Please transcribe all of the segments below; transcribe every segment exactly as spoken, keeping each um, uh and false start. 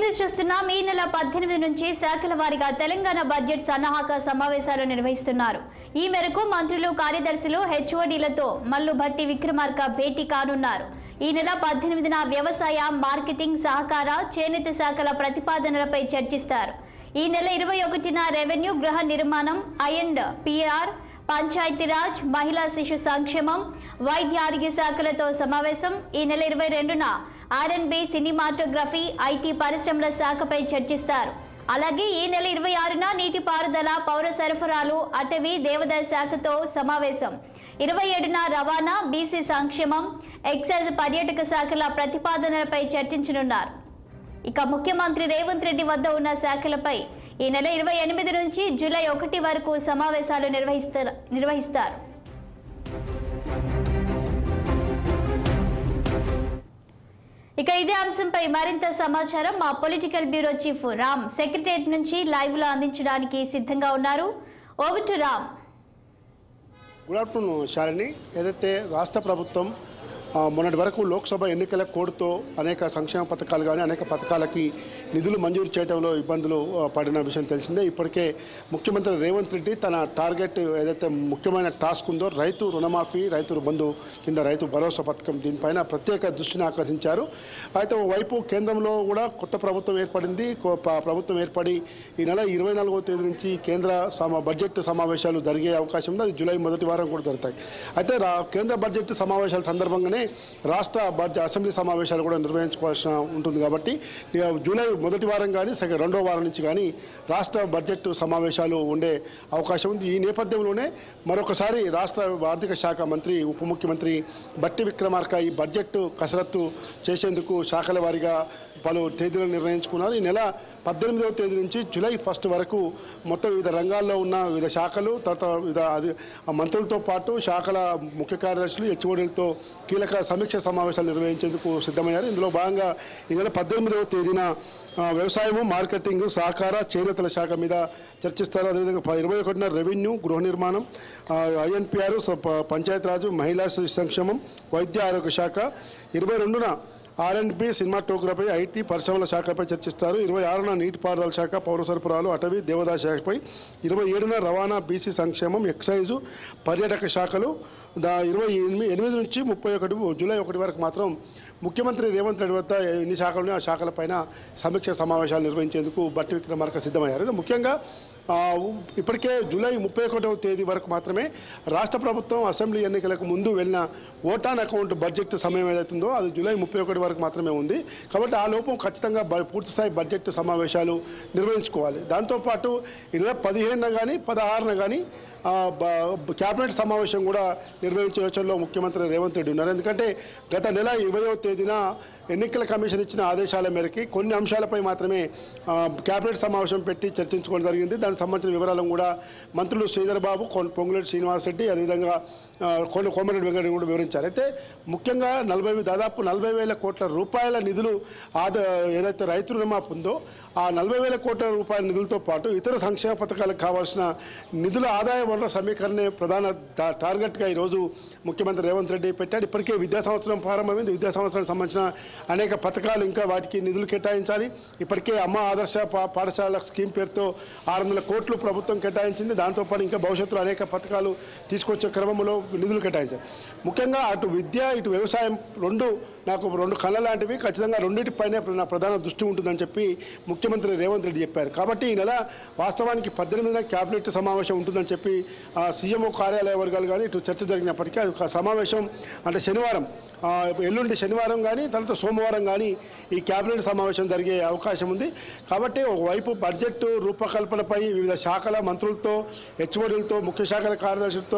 Breaking చూస్తున్నాం. ఈ నెల పద్దెనిమిది నుంచి శాఖల వారీగా తెలంగాణ బడ్జెట్ సన్నాహక సమావేశాలు నిర్వహిస్తున్నారు. ఈ మేరకు మంత్రులు, కార్యదర్శులు, హెచ్ఓడీలతో మల్లు భట్టి విక్రమార్క భేటీ కానున్నారు. ఈ నెల పద్దెనిమిదిన వ్యవసాయ, మార్కెటింగ్, సహకార, చేనేత శాఖల ప్రతిపాదనలపై చర్చిస్తారు. ఈ నెల ఇరవై ఒకటిన రెవెన్యూ, గృహ నిర్మాణం, ఐ అండ్ పిఆర్, పంచాయతీరాజ్, మహిళా శిశు సంక్షేమం, వైద్య, ఆరోగ్య శాఖలతో సమావేశం. ఈ నెల ఇరవై రెండున R and B, cinematography, IT పరిశ్రమల శాఖపై చర్చిస్తారు. అలాగే ఈ నెల ఇరవై ఆరున నీటిపారుదల, పౌర సరఫరాలు, అటవీ, దేవాదాయ శాఖతో సమావేశం. ఇరవై ఏడున రవాణా, బీసీ సంక్షేమం, ఎక్సైజ్, పర్యాటక శాఖల ప్రతిపాదనలపై చర్చించనున్నారు. ఇక ముఖ్యమంత్రి రేవంత్ రెడ్డి వద్ద ఉన్న శాఖలపై ఈ నెల ఇరవై ఎనిమిది నుంచి జూలై ఒకటి వరకు సమావేశాలు నిర్వహిస్తారు నిర్వహిస్తారు ఇక ఇదే అంశంపై మరింత సమాచారం మా political bureau chief Ram secretariat నుంచి లైవ్ లో అందించడానికి సిద్ధంగా ఉన్నారు. Over to Ram. Good afternoon Shalini. ఏదైతే రాష్ట్ర ప్రభుత్వం మొన్నటి వరకు లోక్సభ ఎన్నికల కోడ్తో అనేక సంక్షేమ పథకాలు కానీ అనేక పథకాలకి నిధులు మంజూరు చేయడంలో ఇబ్బందులు పడిన విషయం తెలిసిందే. ఇప్పటికే ముఖ్యమంత్రి రేవంత్ రెడ్డి తన టార్గెట్ ఏదైతే ముఖ్యమైన టాస్క్ ఉందో రైతు రుణమాఫీ, రైతు బంధు కింద రైతు భరోసా పథకం, దీనిపైన ప్రత్యేక దృష్టిని ఆకర్షించారు. అయితే ఓవైపు కేంద్రంలో కూడా కొత్త ప్రభుత్వం ఏర్పడింది. ప్రభుత్వం ఏర్పడి ఈ నెల ఇరవై నాలుగవ తేదీ నుంచి కేంద్ర సమా బడ్జెట్ సమావేశాలు జరిగే అవకాశం ఉంది. అది జూలై మొదటి వారం కూడా జరుగుతాయి. అయితే కేంద్ర బడ్జెట్ సమావేశాల సందర్భంగానే రాష్ట్ర బడ్జెట్ అసెంబ్లీ సమావేశాలు కూడా నిర్వహించుకోవాల్సిన ఉంటుంది. కాబట్టి జూలై మొదటి వారం కానీ సెకండ్ రెండో వారం నుంచి కానీ రాష్ట్ర బడ్జెట్ సమావేశాలు ఉండే అవకాశం ఉంది. ఈ నేపథ్యంలోనే మరొకసారి రాష్ట్ర ఆర్థిక శాఖ మంత్రి, ఉప ముఖ్యమంత్రి బట్టి విక్రమార్క ఈ బడ్జెట్ కసరత్తు చేసేందుకు శాఖల వారీగా పలు తేదీలను నిర్ణయించుకున్నారు. ఈ నెల పద్దెనిమిదవ తేదీ నుంచి జూలై ఫస్ట్ వరకు మొత్తం వివిధ రంగాల్లో ఉన్న వివిధ శాఖలు, తర్వాత వివిధ అది మంత్రులతో పాటు శాఖల ముఖ్య కార్యదర్శులు, హెచ్ఓడీలతో కీలక సమీక్ష సమావేశాలు నిర్వహించేందుకు సిద్ధమయ్యారు. ఇందులో భాగంగా ఈ నెల పద్దెనిమిదవ తేదీన వ్యవసాయము, మార్కెటింగ్, సహకార, చేనేతల శాఖ మీద చర్చిస్తారు. అదేవిధంగా ఇరవై ఒకటిన రెవెన్యూ, గృహ నిర్మాణం, ఐఎన్పిఆర్, పంచాయతీరాజు, మహిళా సంక్షేమం, వైద్య, ఆరోగ్య శాఖ, ఇరవై రెండున R and B, cinematography, IT పరిశ్రమల శాఖపై చర్చిస్తారు. ఇరవై ఆరున నీటిపారుదల శాఖ, పౌర సరఫరాలు, అటవీ, దేవాదాయ శాఖపై, ఇరవై ఏడున రవాణా, బీసీ సంక్షేమం, ఎక్సైజు, పర్యాటక శాఖలు, దా ఇరవై ఎనిమిది ఎనిమిది నుంచి ముప్పై ఒకటి జూలై ఒకటి వరకు మాత్రం ముఖ్యమంత్రి రేవంత్ రెడ్డి వద్ద ఎన్ని శాఖలు ఆ శాఖలపైన సమీక్ష సమావేశాలు నిర్వహించేందుకు బట్టి విక్రమార్క సిద్ధమయ్యారు. ముఖ్యంగా ఇప్పటికే జూలై ముప్పై ఒకటవ తేదీ వరకు మాత్రమే రాష్ట్ర ప్రభుత్వం అసెంబ్లీ ఎన్నికలకు ముందు వెళ్ళిన ఓట్ ఆన్ అకౌంట్ బడ్జెట్ సమయం ఏదైతుందో అది జూలై ముప్పై ఒకటి వరకు మాత్రమే ఉంది. కాబట్టి ఆ లోపం ఖచ్చితంగా పూర్తిస్థాయి బడ్జెట్ సమావేశాలు నిర్వహించుకోవాలి. దాంతోపాటు ఈ నెల పదిహేనున కానీ పదహారున కానీ క్యాబినెట్ సమావేశం కూడా నిర్వహించే యోచనలో ముఖ్యమంత్రి రేవంత్ రెడ్డి ఉన్నారు. ఎందుకంటే గత నెల ఇరవైవ తేదీన ఎన్నికల కమిషన్ ఇచ్చిన ఆదేశాల మేరకి కొన్ని అంశాలపై మాత్రమే క్యాబినెట్ సమావేశం పెట్టి చర్చించుకోవడం జరిగింది. దానికి సంబంధించిన వివరాలను కూడా మంత్రులు శ్రీధర్ బాబు, పొంగులేటి శ్రీనివాసరెడ్డి, అదేవిధంగా కొండ కోమరెడ్డి వెంకటరెడ్డి కూడా వివరించారు. అయితే ముఖ్యంగా నలభై దాదాపు నలభై వేల కోట్ల రూపాయల నిధులు ఆదా ఏదైతే రైతు రుణమాఫీ ఉందో ఆ నలభై వేల కోట్ల రూపాయల నిధులతో పాటు ఇతర సంక్షేమ పథకాలకు కావాల్సిన నిధుల ఆదాయ వనరుల సమీకరణే ప్రధాన టార్గెట్గా ఈరోజు ముఖ్యమంత్రి రేవంత్ రెడ్డి పెట్టాడు. ఇప్పటికే విద్యా సంవత్సరం ప్రారంభమైంది. విద్యా సంవత్సరానికి సంబంధించిన అనేక పథకాలు ఇంకా వాటికి నిధులు కేటాయించాలి. ఇప్పటికే అమ్మ ఆదర్శ పాఠశాల స్కీమ్ పేరుతో ఆరు వందల కోట్లు ప్రభుత్వం కేటాయించింది. దాంతోపాటు ఇంకా భవిష్యత్తులో అనేక పథకాలు తీసుకొచ్చే క్రమంలో నిధులు కేటాయించారు. ముఖ్యంగా అటు విద్య, ఇటు వ్యవసాయం రెండు నాకు రెండు కళ్ళ లాంటివి. ఖచ్చితంగా రెండింటిపైనే నా ప్రధాన దృష్టి ఉంటుందని చెప్పి ముఖ్యమంత్రి రేవంత్ రెడ్డి చెప్పారు. కాబట్టి ఈ నెల వాస్తవానికి పద్దెనిమిదిన క్యాబినెట్ సమావేశం ఉంటుందని చెప్పి సీఎంఓ కార్యాలయ వర్గాలు కానీ ఇటు చర్చ జరిగినప్పటికీ అది సమావేశం అంటే శనివారం, ఎల్లుండి శనివారం కానీ తర్వాత సోమవారం కానీ ఈ క్యాబినెట్ సమావేశం జరిగే అవకాశం ఉంది. కాబట్టి ఒకవైపు బడ్జెట్ రూపకల్పనపై వివిధ శాఖల మంత్రులతో, హెచ్ఓడీలతో, ముఖ్య శాఖల కార్యదర్శులతో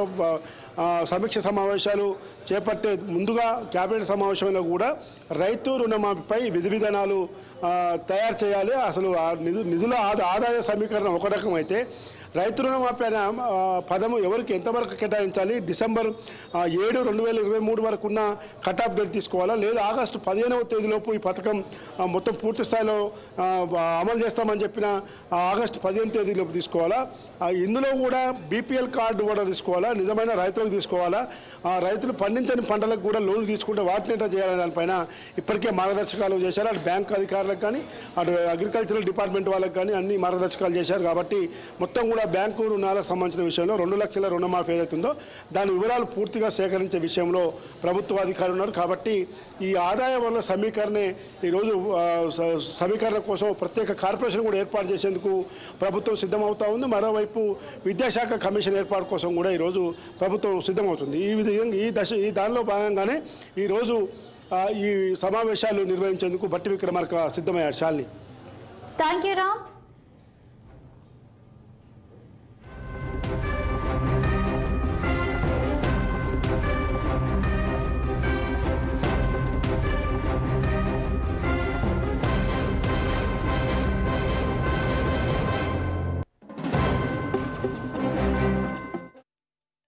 సమీక్ష సమావేశాలు చేపట్టే ముందుగా క్యాబినెట్ సమావేశంలో కూడా రైతు రుణమాఫీపై విధి విధానాలు తయారు చేయాలి. అసలు నిధుల ఆదాయ సమీకరణ ఒక రకం అయితే రైతు రుణమాఫీ అనే ఆ, పదము ఎవరికి ఎంతవరకు కేటాయించాలి, డిసెంబర్ ఆ, ఏడు రెండు వేల ఇరవై మూడు వరకు ఉన్న కట్ ఆఫ్ డేట్ తీసుకోవాలా, లేదా ఆగస్టు పదిహేనవ తేదీలోపు ఈ పథకం ఆ, మొత్తం పూర్తి స్థాయిలో ఆ, అమలు చేస్తామని చెప్పిన ఆ, ఆగస్టు పదిహేను తేదీలోపు తీసుకోవాలా, ఆ, ఇందులో కూడా బీపీఎల్ కార్డు కూడా తీసుకోవాలా, నిజమైన రైతులకు తీసుకోవాలా, ఆ, రైతులు పండించని పంటలకు కూడా లోన్లు తీసుకుంటే వాటిని ఎట్లా చేయాలనే దానిపైన ఇప్పటికే మార్గదర్శకాలు చేశారు. అటు బ్యాంక్ అధికారులకు కానీ అటు అగ్రికల్చరల్ డిపార్ట్మెంట్ వాళ్ళకి కానీ అన్ని మార్గదర్శకాలు చేశారు. కాబట్టి మొత్తం కూడా బ్యాంకు రుణాలకు సంబంధించిన విషయంలో రెండు లక్షల రుణమాఫీ ఏదైతుందో దాని వివరాలు పూర్తిగా సేకరించే విషయంలో ప్రభుత్వ అధికారులు ఉన్నారు. కాబట్టి ఈ ఆదాయ వనరుల సమీకరణే ఈరోజు ఆ, స- సమీకరణ కోసం ప్రత్యేక కార్పొరేషన్ కూడా ఏర్పాటు చేసేందుకు ప్రభుత్వం సిద్ధమవుతా ఉంది. మరోవైపు విద్యాశాఖ కమిషన్ ఏర్పాటు కోసం కూడా ఈరోజు ప్రభుత్వం సిద్ధమవుతుంది. ఈ విధంగా ఈ దశ ఈ దానిలో భాగంగానే ఈరోజు ఆ, ఈ సమావేశాలు నిర్వహించేందుకు బట్టి విక్రమార్క సిద్ధమయ్యాడు. శాలిని. Thank you Ram.